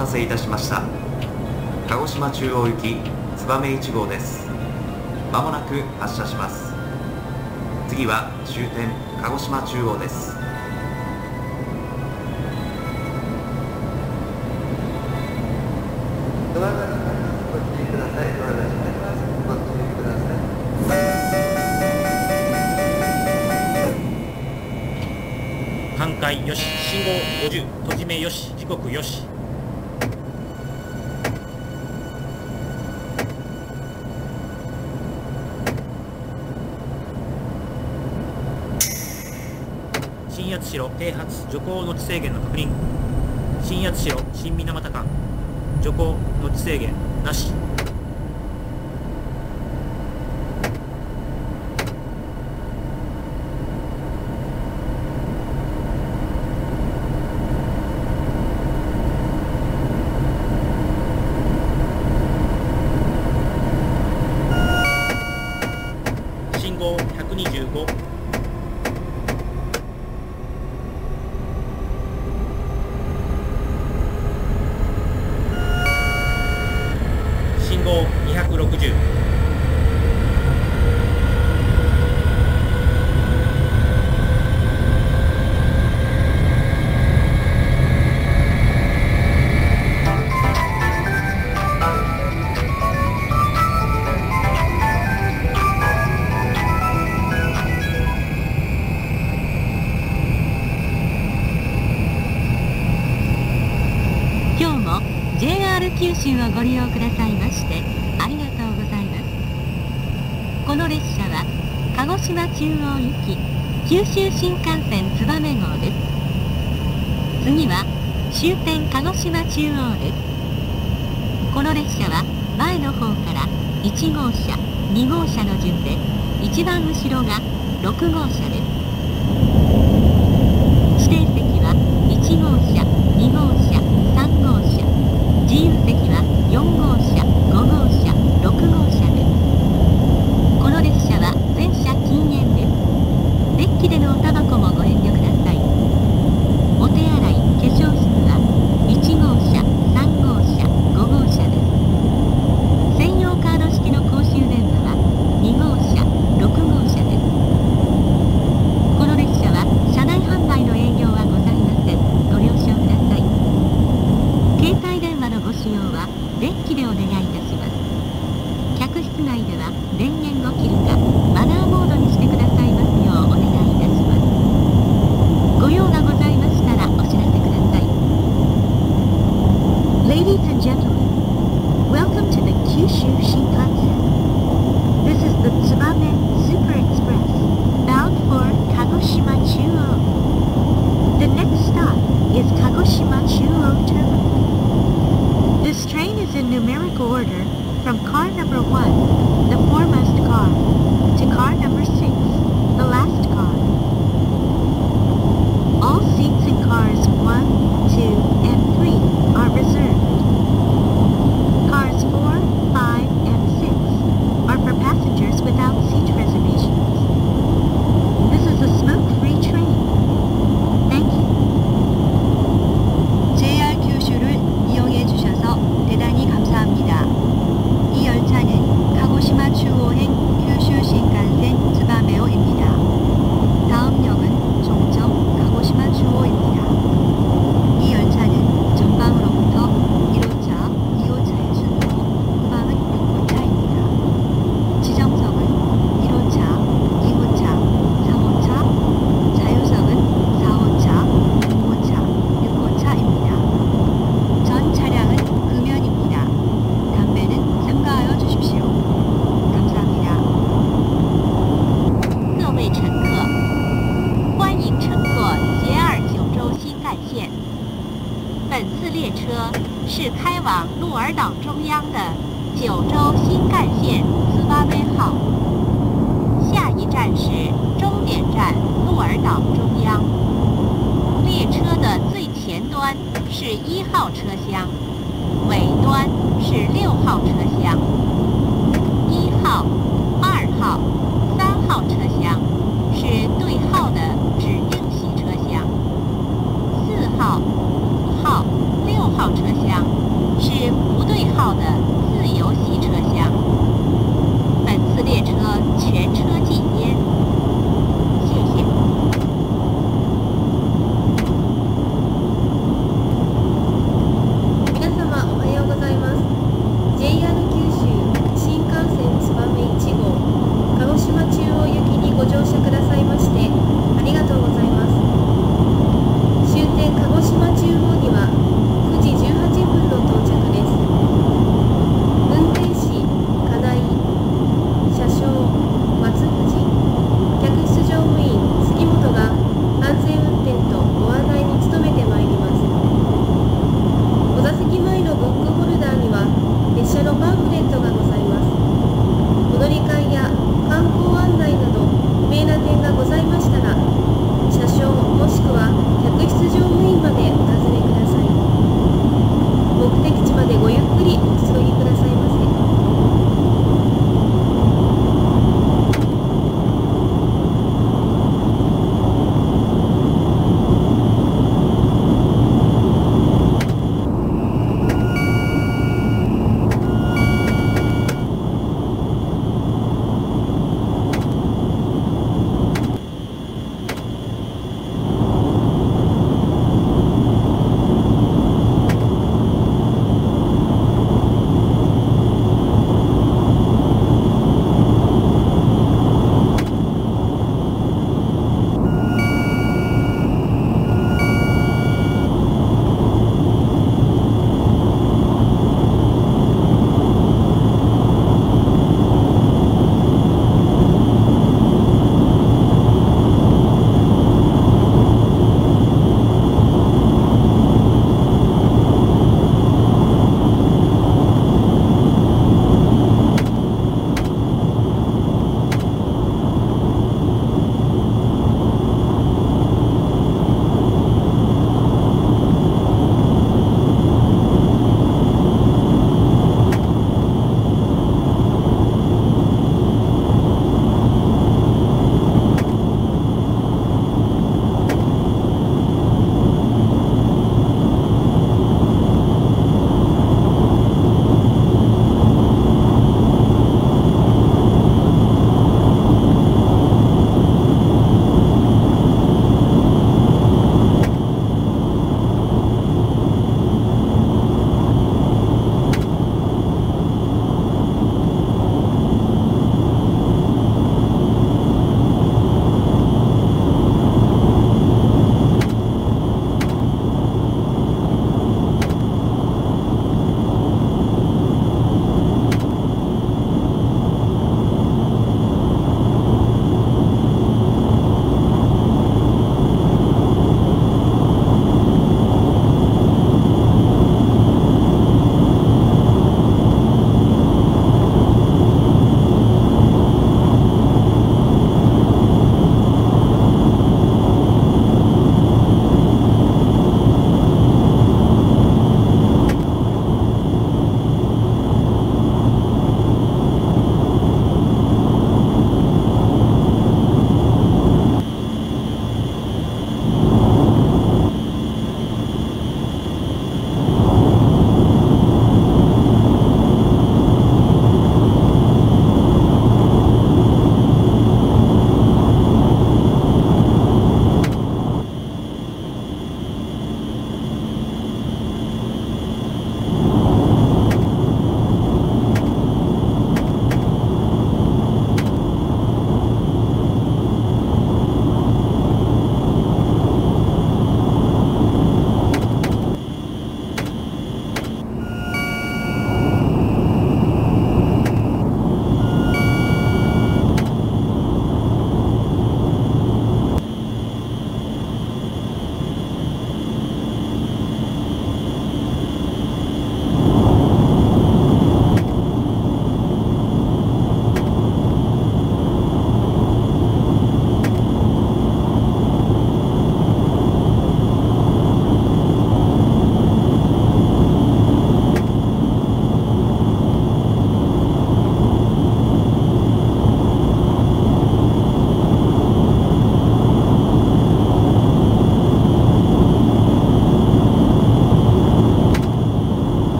たせいたしました。鹿児島中央行き燕1号です。まもなく発車します。次は終点鹿児島中央です。 ドアが閉まります。ご注意ください。ドアが閉まります。ご注意ください。 半壊よし、信号50、閉じ目よし、時刻よし。新八代停発徐行の地制限の確認。新八代新水俣間徐行の地制限なし。信号125。信号260。 今日も JR 九州をご利用くださいましてありがとうございます。この列車は鹿児島中央行き九州新幹線燕号です。次は終点鹿児島中央です。この列車は前の方から1号車2号車の順で一番後ろが6号車です。指定席は1号車2号車3号車、自由席は4号車5号車6号車です。この列車は全車禁煙です。デッキでのおタバコもご遠慮ください。お手洗い化粧室は1号車3号車5号車です。専用カード式の公衆電話は2号車6号車です。この列車は車内販売の営業はございません。ご了承ください。携帯電話のご使用はデッキでお願いいたします。客室内では電源を切るかマナーモードにしてくださいますようお願いいたします。ご用がございましたらお知らせください。 Ladies and gentlemen, welcome to the Kyushu Shinkansen. This is the Tsubame Super Express bound for Kagoshima Chuo. The next stop is Kagoshima Chuo Terminal. This train is in numerical order from car number 1, the foremost car, to car number 6, the last car. All seats in cars 1, 2, and 3 are reserved. Cars 4, 5, and 6 are for passengers without seat reservations. This is a smoke-free train. Thank you. JR 규슈를 이용해 주셔서 대단히 감사합니다. 이 열차는 카고시마 추오행 규슈 신칸센 츠바메오입니다. 다음 역은 종점 카고시마 추오입니다. 이 열차는 전방으로부터 1호차, 2호차의 순으로 후방은 6호차입니다. 지정석은 1호차, 2호차, 3호차, 자유석은 4호차, 5호차, 6호차입니다. 전 차량은 금연입니다. 담배는 삼가하여 주십시오. 감사합니다. 各位乘客，欢迎乘坐 JR 九州新干线。本次列车是开往鹿儿岛中央的九州新干线斯巴威号，下一站是终点站鹿儿岛中央。列车的最前端是1号车厢，尾端是6号车厢。1号、2号、3号车厢是对号的指定席车厢，4号、5号、6号车厢フレットがございます。お乗り換えや観光案内など不明な点がございましたら、車掌もしくは客室乗務員までお尋ねください。目的地までごゆっくりおくつろぎくださいませ。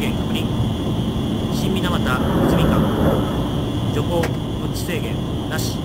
限確認。新水俣泉間徐行ノッチ制限なし。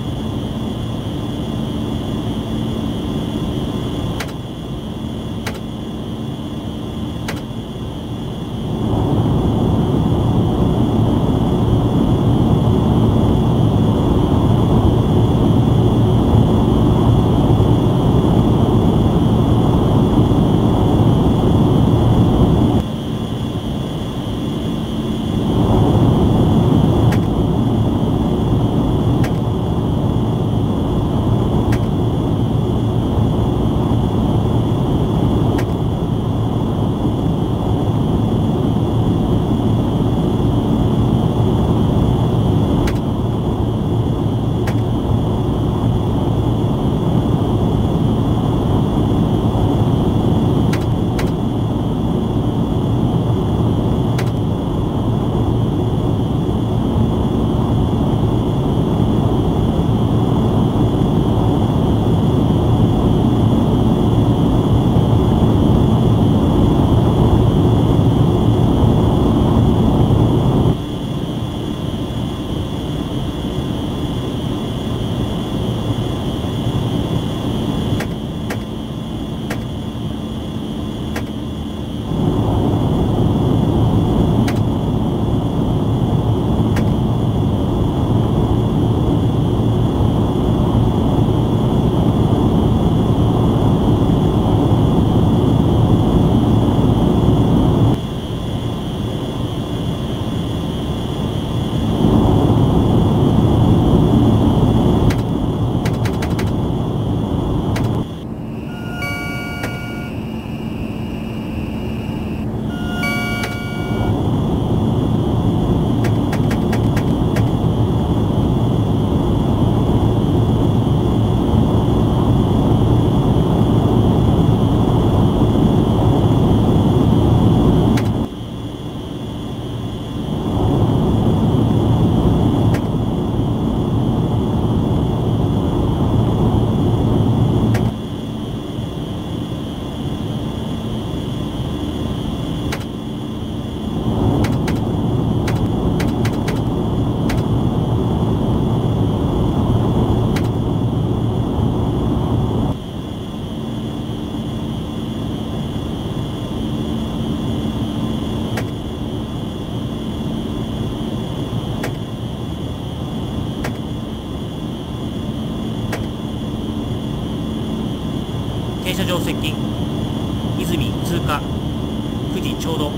停車場接近。泉通過。9時ちょうど。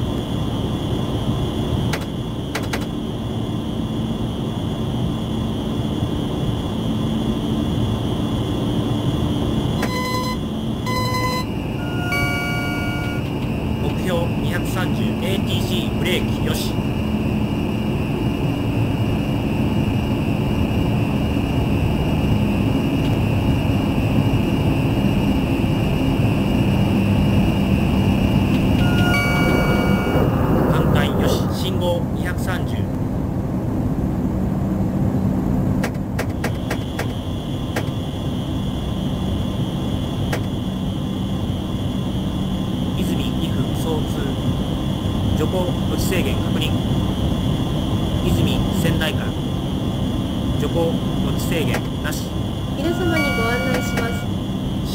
目標 230ATC ブレーキよし。信号230。泉2分総通。徐行土地制限確認。泉仙台間徐行土地制限なし。 皆様にご案内します。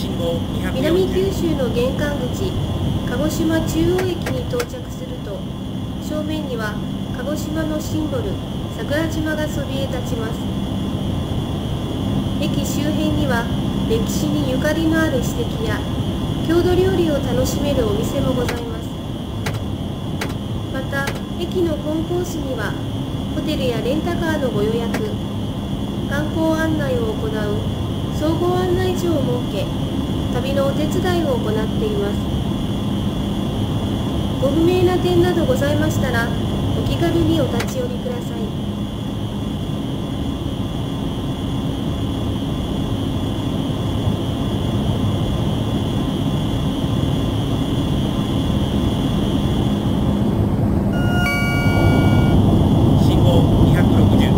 信号240。 南九州の玄関口鹿児島中央駅に到着すると、正面には鹿児島のシンボル桜島がそびえ立ちます。駅周辺には歴史にゆかりのある史跡や郷土料理を楽しめるお店もございます。また駅のコンコースにはホテルやレンタカーのご予約、観光案内を行う総合案内所を設け、旅のお手伝いを行っています。ご不明な点などございましたら、お気軽にお立ち寄りください。 信号260。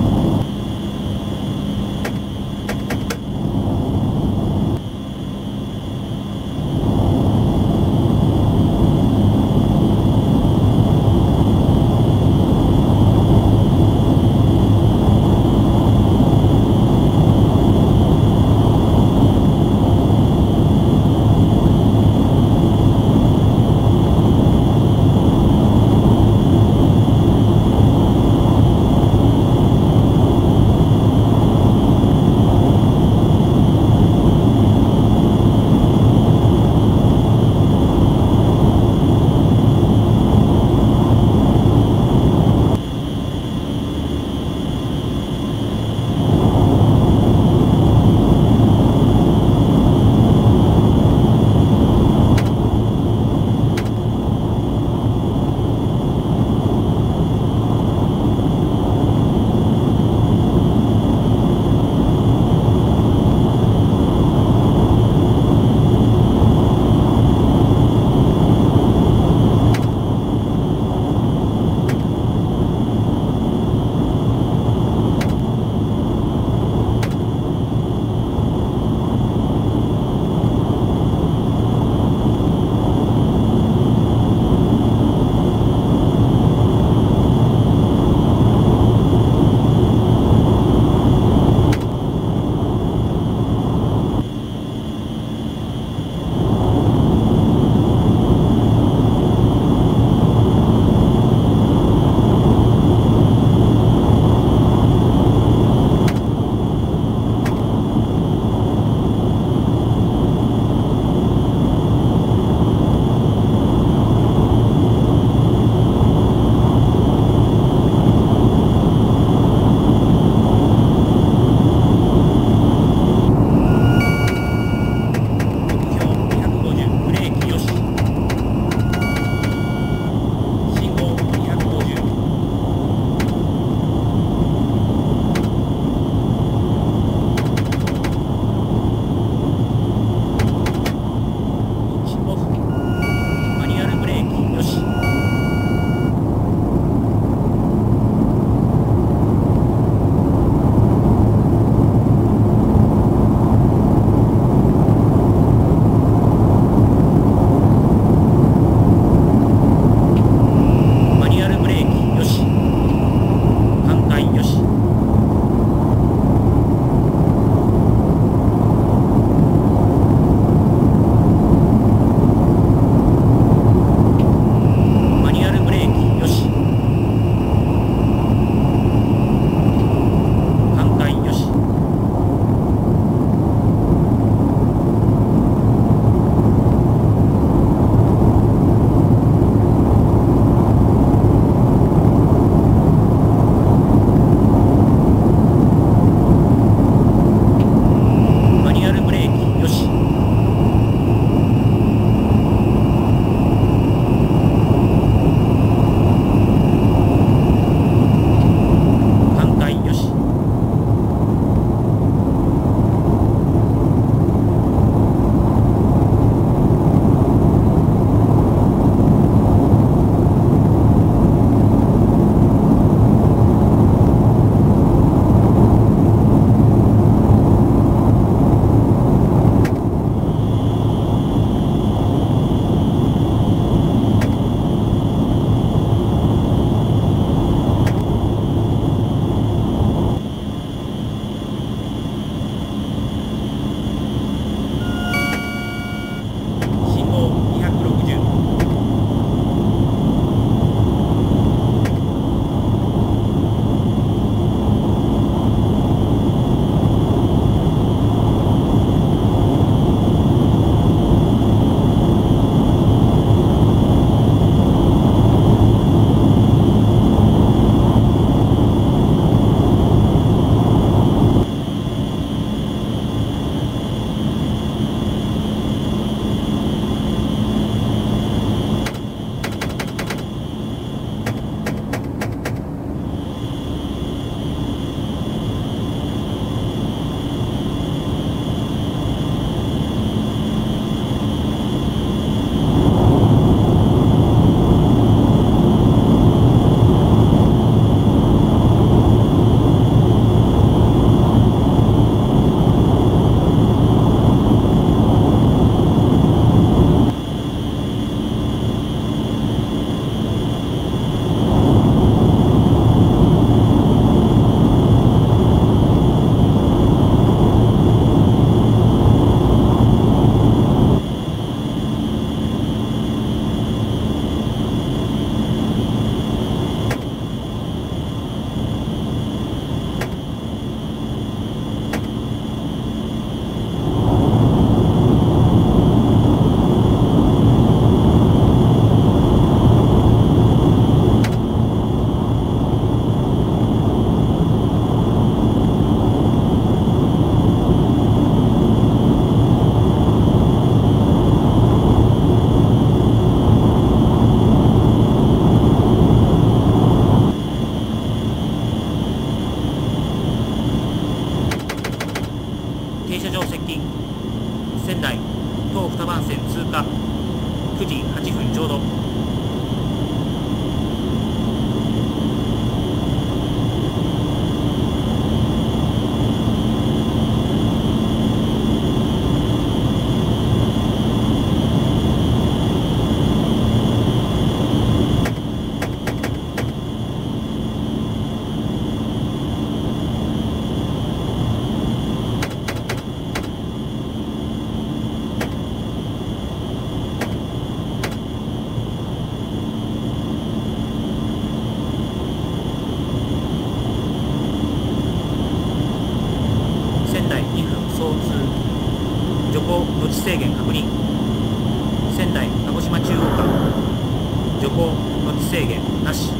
制限確認。仙台鹿児島中央間徐行ロッチ制限なし。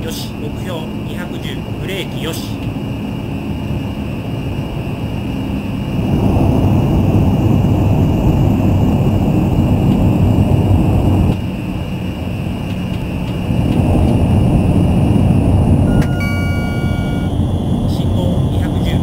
よし。目標210、ブレーキよし。信号210。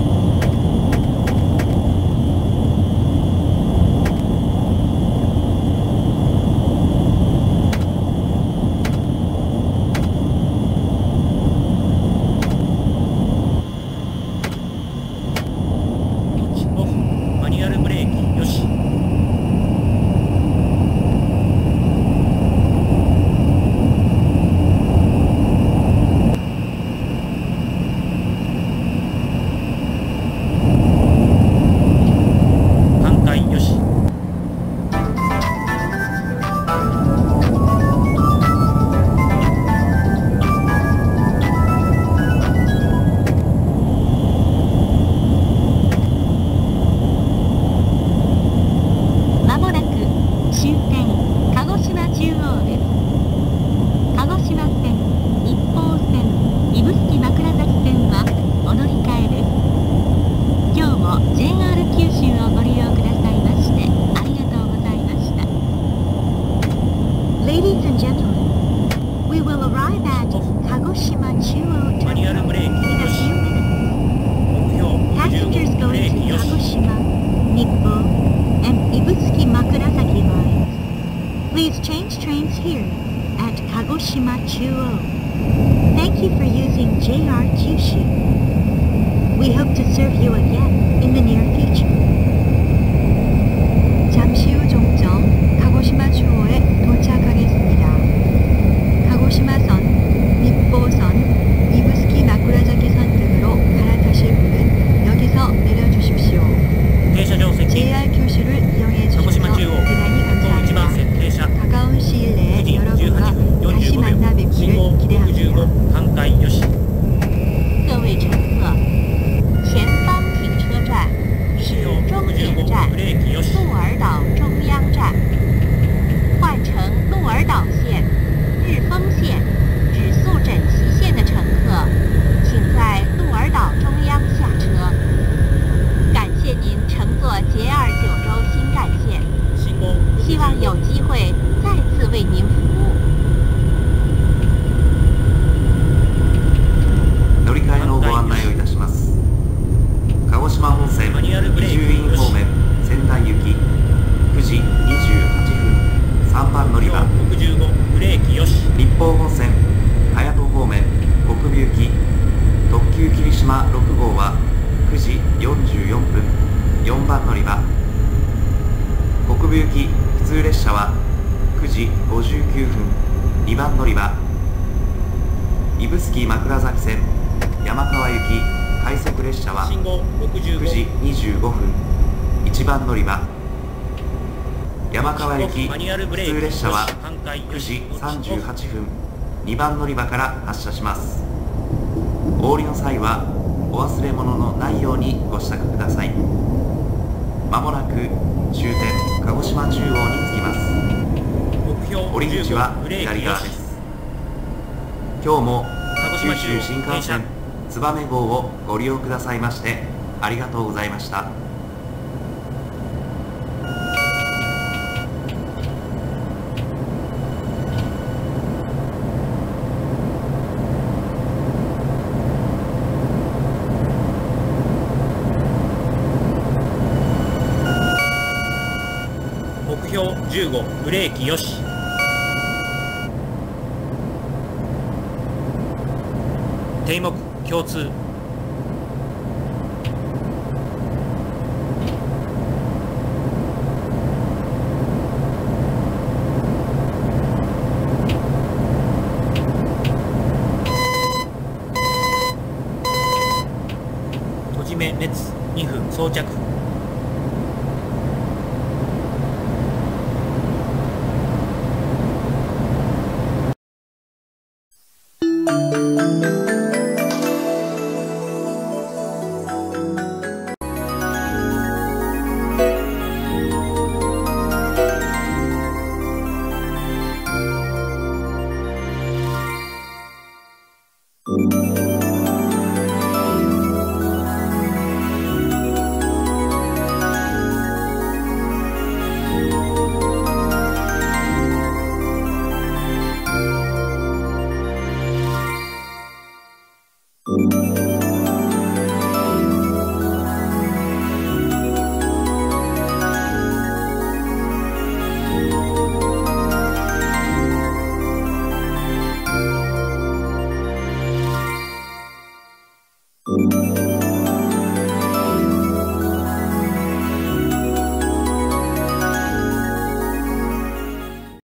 オフ、マニュアルブレーキよし。半回よし。 まもなく終点鹿児島中央です。鹿児島線、日豊線、指宿枕崎線はお乗り換えです。今日も JR 九州をご利用くださいましてありがとうございました。 Ladies and gentlemen, we will arrive at Kagoshima Chuo マニュアル Terminal ブレー in キ a よし。 few minutes. 目標 Passengers 25、ブレ going ー to キよし。 Kagoshima, Nippo, and Ibusuki Makurasaki lines. Please change trains here at Kagoshima Chuo. Thank you for using JR Kyushu. We hope to serve you again in the near future. 잠시 후 종점 가고시마 추오에 도착하겠습니다. 가고시마선, 닙보선, 이부스키 마쿠라자키선 등으로 갈아타실 분은 여기서 내려주십시오. 停車場席 JR 교슈를 이용해 鹿児 주셔서 島中央 대단히 1番 감사합니다. 線停車 가까운 시일 9 내에 時 여러분과 18分 다시 45 만나 秒。信号 뵙기를 기대합니다. 65、半回よし。 各位乘客，前方停车站是终点站 65、ブレーキよし。 鹿儿岛中央站，换乘鹿儿岛线、日丰线、指宿枕崎线的乘客，请在鹿儿岛中央下车。感谢您乘坐 JR 九州新干线， 信号希望有机会再次为您服务。 乗り換えのご案内をいたします。鹿児島本線マニュアルブレーキ伊集院方面仙台行き9時28分3番乗り場。 65、ブレーキよし。 日豊本線隼人方面北部行き特急霧島6号は9時44分4番乗り場。北部行き普通列車は9時59分2番乗り場。指宿枕崎線山川行き快速列車は信号 9時 65。 25分1番乗り場。山川行きマニュアルブレー普キ通列車は半回 9 よし。 時38分2番乗り場から発車します。お降りの際はお忘れ物のないようにご支度ください。まもなく終点鹿児島中央に着きます。 目標降り口は 15、ブレーキよし。 左側です。今日も鹿児島中央九州新幹停車線燕号をご利用くださいましてありがとうございました。 目標15、ブレーキよし。題目共通。閉じ目列2分装着。 うん。